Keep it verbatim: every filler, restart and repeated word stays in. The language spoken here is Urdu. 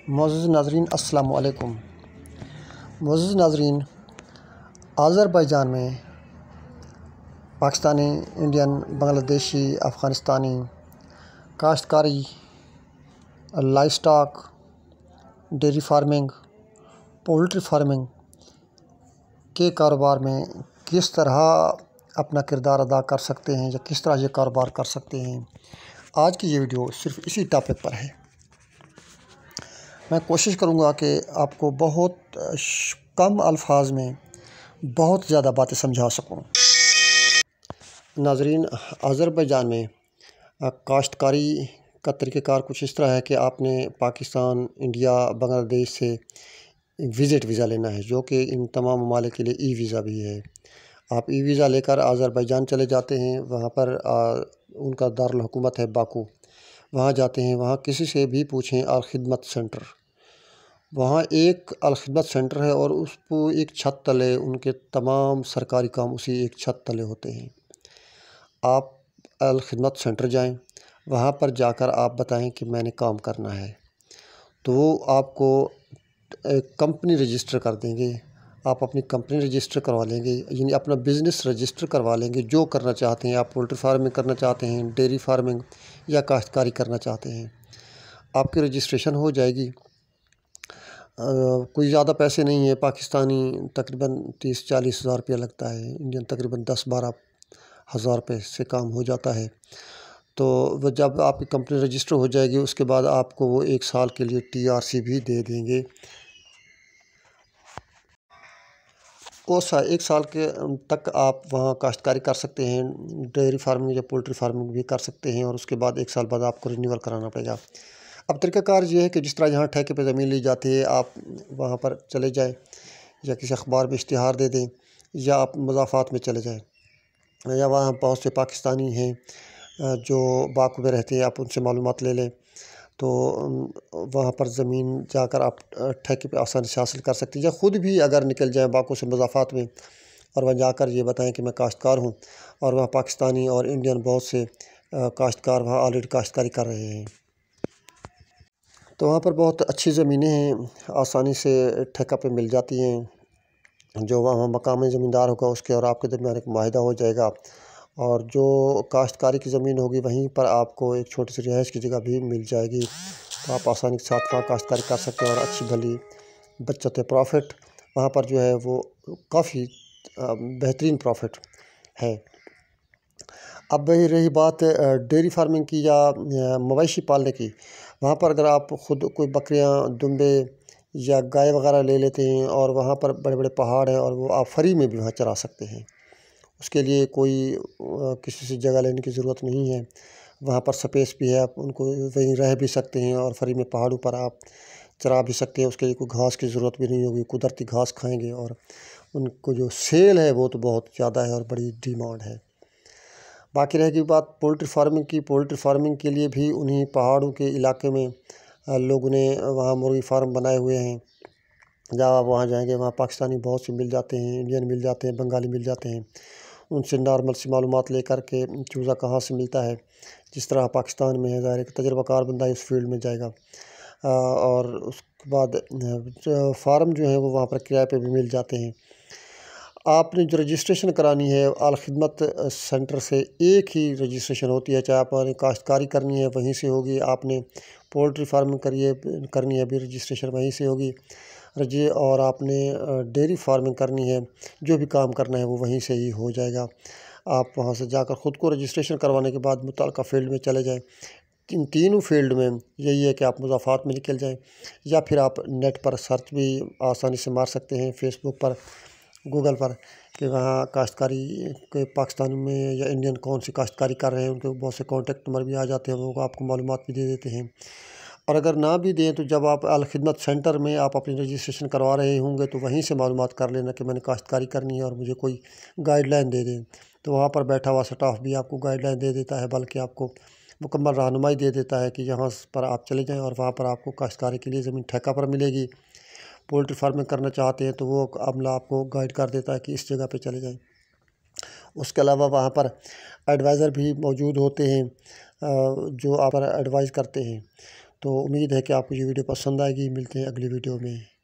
معزز ناظرین السلام علیکم۔ معزز ناظرین، آذربائیجان میں پاکستانی، انڈین، بنگلہ دیشی، افغانستانی کاشتکاری، life stock, dairy farming, poultry farming کے کاروبار میں کس طرح اپنا کردار ادا کر سکتے ہیں یا کس طرح یہ کاروبار کر سکتے ہیں، آج کی یہ ویڈیو صرف اسی ٹاپک پر ہے۔ میں کوشش کروں گا کہ آپ کو بہت کم الفاظ میں بہت زیادہ باتیں سمجھا سکوں۔ ناظرین، آذربائیجان میں کاشتکاری کا طریقہ کار کچھ اس طرح ہے کہ آپ نے پاکستان، انڈیا، بنگلہ دیش سے وزٹ ویزا لینا ہے، جو کہ ان تمام ممالک کے لیے ای ویزا بھی ہے۔ آپ ای ویزا لے کر آذربائیجان چلے جاتے ہیں، وہاں پر ان کا دارالحکومت ہے باکو، وہاں جاتے ہیں۔ وہاں کسی سے بھی پوچھیں الخدمت سینٹر، وہاں ایک الخدمت سینٹر ہے اور اس کو ایک چھت تلے ان کے تمام سرکاری کام اسی ایک چھت تلے ہوتے ہیں۔ آپ الخدمت سینٹر جائیں، وہاں پر جا کر آپ بتائیں کہ میں نے کام کرنا ہے، تو وہ آپ کو ایک کمپنی رجسٹر کر دیں گے۔ آپ اپنی کمپنی رجسٹر کروا لیں گے، یعنی اپنا بزنس رجسٹر کروا لیں گے، جو کرنا چاہتے ہیں۔ آپ پولٹری فارمنگ کرنا چاہتے ہیں، ڈیری فارمنگ یا کاشتکاری کرنا چاہتے ہیں، آپ کی رجسٹریشن ہو جائے گی۔ کوئی زیادہ پیسے نہیں ہے، پاکستانی تقریباً تیس چالیس ہزار روپیہ لگتا ہے، انڈین تقریباً دس بارہ ہزار روپے سے کام ہو جاتا ہے۔ تو وہ جب آپ کی کمپنی رجسٹر ہو جائے گی، اس کے بعد آپ کو وہ ایک سال کے لیے ٹی آر سی بھی دے دیں گے۔ اس ایک سال کے تک آپ وہاں کاشتکاری کر سکتے ہیں، ڈیری فارمنگ یا پولٹری فارمنگ بھی کر سکتے ہیں، اور اس کے بعد ایک سال بعد آپ کو رینیول کرانا پڑے گا۔ اب طریقہ کار یہ ہے کہ جس طرح یہاں ٹھیکے پہ زمین لی جاتی ہے، آپ وہاں پر چلے جائیں یا کسی اخبار میں اشتہار دے دیں، یا آپ مضافات میں چلے جائیں، یا وہاں بہت سے پاکستانی ہیں جو باکو میں رہتے ہیں، آپ ان سے معلومات لے لیں، تو وہاں پر زمین جا کر آپ ٹھیکے پہ آسانی سے حاصل کر سکتے ہیں، یا خود بھی اگر نکل جائیں باکو سے مضافات میں اور وہاں جا کر یہ بتائیں کہ میں کاشتکار ہوں، اور وہاں پاکستانی اور انڈین بہت سے کاشتکار وہاں آلریڈی کاشتکاری کر رہے ہیں، تو وہاں پر بہت اچھی زمینیں ہیں، آسانی سے ٹھیکہ پہ مل جاتی ہیں۔ جو وہاں مقامی زمیندار ہوگا اس کے اور آپ کے درمیان ایک معاہدہ ہو جائے گا، اور جو کاشتکاری کی زمین ہوگی وہیں پر آپ کو ایک چھوٹی سی رہائش کی جگہ بھی مل جائے گی، تو آپ آسانی کے ساتھ وہاں کاشتکاری کر سکتے ہیں، اور اچھی بھلی بچت پروفٹ وہاں پر جو ہے وہ کافی بہترین پروفٹ ہے۔ اب رہی بات ڈیری فارمنگ کی یا مویشی پالنے کی، وہاں پر اگر آپ خود کوئی بکریاں، دمبے یا گائے وغیرہ لے لیتے ہیں، اور وہاں پر بڑے بڑے پہاڑ ہیں اور وہ آپ فری میں بھی وہاں چرا سکتے ہیں، اس کے لیے کوئی کسی سے جگہ لینے کی ضرورت نہیں ہے، وہاں پر سپیس بھی ہے، آپ ان کو وہیں رہ بھی سکتے ہیں، اور فری میں پہاڑوں پر آپ چرا بھی سکتے ہیں۔ اس کے لیے کوئی گھاس کی ضرورت بھی نہیں ہوگی، قدرتی گھاس کھائیں گے، اور ان کو جو سیل ہے وہ تو بہت زیادہ ہے اور بڑی ڈیمانڈ ہے۔ باقی رہ گئی بات پولٹری فارمنگ کی، پولٹری فارمنگ کے لیے بھی انہی پہاڑوں کے علاقے میں لوگوں نے وہاں مرغی فارم بنائے ہوئے ہیں۔ جب آپ وہاں جائیں گے، وہاں پاکستانی بہت سے مل جاتے ہیں، انڈین مل جاتے ہیں، بنگالی مل جاتے ہیں، ان سے نارمل سی معلومات لے کر کے چوزہ کہاں سے ملتا ہے، جس طرح پاکستان میں ہے، ظاہر ہے کہ تجربہ کار بندہ اس فیلڈ میں جائے گا، اور اس کے بعد فارم جو ہیں وہ وہاں پر کرائے پہ بھی مل جاتے ہیں۔ آپ نے جو رجسٹریشن کرانی ہے الخدمت سینٹر سے، ایک ہی رجسٹریشن ہوتی ہے، چاہے آپ نے کاشتکاری کرنی ہے وہیں سے ہوگی، آپ نے پولٹری فارمنگ کریے کرنی ہے بھی رجسٹریشن وہیں سے ہوگی رجی اور آپ نے ڈیری فارمنگ کرنی ہے، جو بھی کام کرنا ہے وہ وہیں سے ہی ہو جائے گا۔ آپ وہاں سے جا کر خود کو رجسٹریشن کروانے کے بعد متعلقہ فیلڈ میں چلے جائیں۔ ان تینوں فیلڈ میں یہی ہے کہ آپ مضافات میں نکل جائیں، یا پھر آپ نیٹ پر سرچ بھی آسانی سے مار سکتے ہیں، فیس بک پر، گوگل پر، کہ وہاں کاشتکاری کے پاکستان میں یا انڈین کون سی کاشتکاری کر رہے ہیں، ان کے بہت سے کانٹیکٹ نمبر بھی آ جاتے ہیں، وہ آپ کو معلومات بھی دے دیتے ہیں۔ اور اگر نہ بھی دیں تو جب آپ الخدمت سینٹر میں آپ اپنی رجسٹریشن کروا رہے ہوں گے تو وہیں سے معلومات کر لینا کہ میں نے کاشتکاری کرنی ہے اور مجھے کوئی گائیڈ لائن دے دیں، تو وہاں پر بیٹھا ہوا سٹاف بھی آپ کو گائیڈ لائن دے دیتا ہے، بلکہ آپ کو مکمل رہنمائی دے دیتا ہے کہ یہاں پر آپ چلے جائیں، اور وہاں پر آپ کو کاشتکاری کے لیے زمین ٹھیکہ پر ملے گی۔ پولٹری فارمنگ کرنا چاہتے ہیں تو وہ عملہ آپ کو گائیڈ کر دیتا ہے کہ اس جگہ پہ چلے جائیں۔ اس کے علاوہ وہاں پر ایڈوائزر بھی موجود ہوتے ہیں جو آپ پر ایڈوائز کرتے ہیں، تو امید ہے کہ آپ کو یہ ویڈیو پسند آئے گی. ملتے ہیں اگلی ویڈیو میں.